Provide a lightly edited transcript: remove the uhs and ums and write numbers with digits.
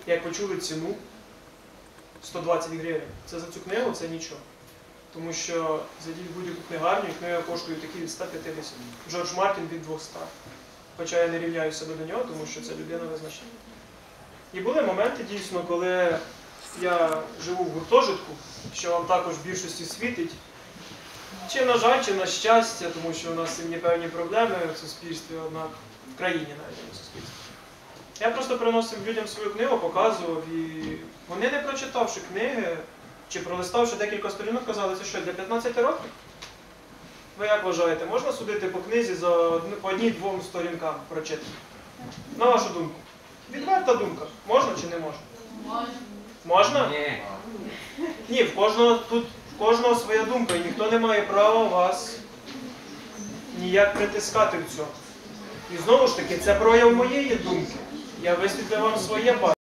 як ви чули ціну 120 гривень. Це за цю книгу це нічого. Тому що зайдіть в будь-яку книгарню, і книга коштує такі від 150. Джордж Мартін від 200. Хоча я не рівняю себе до нього, тому що це людина визначна. І були моменти, дійсно, коли я живу в гуртожитку, що вам також в більшості світить. Чи на жаль, чи на щастя, тому що у нас є певні проблеми в суспільстві, однак в країні навіть не в суспільстві. Я просто приносив людям свою книгу, показував, і вони, не прочитавши книги, чи пролиставши декілька сторінок, казали, це що, для 15 років? Ви як вважаєте, можна судити по книзі по одній-двом сторінкам прочитати? На вашу думку. Відверта думка. Можна чи не можна? Можна. Можна? Ні. Ні, в кожного своя думка, і ніхто не має права вас ніяк притискати в цьому. І знову ж таки, це прояв моєї думки. Я висвітлю вам своє бачення.